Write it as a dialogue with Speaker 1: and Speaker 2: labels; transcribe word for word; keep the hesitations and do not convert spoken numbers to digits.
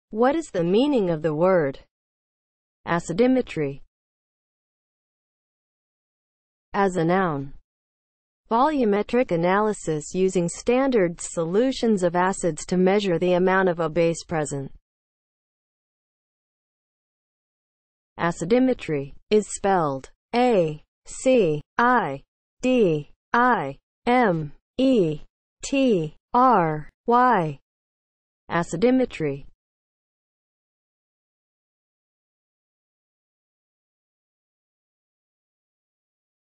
Speaker 1: What is the meaning of the word acidimetry? As a noun, volumetric analysis using standard solutions of acids to measure the amount of a base present. Acidimetry is spelled A C I D I M E T R Y. Acidimetry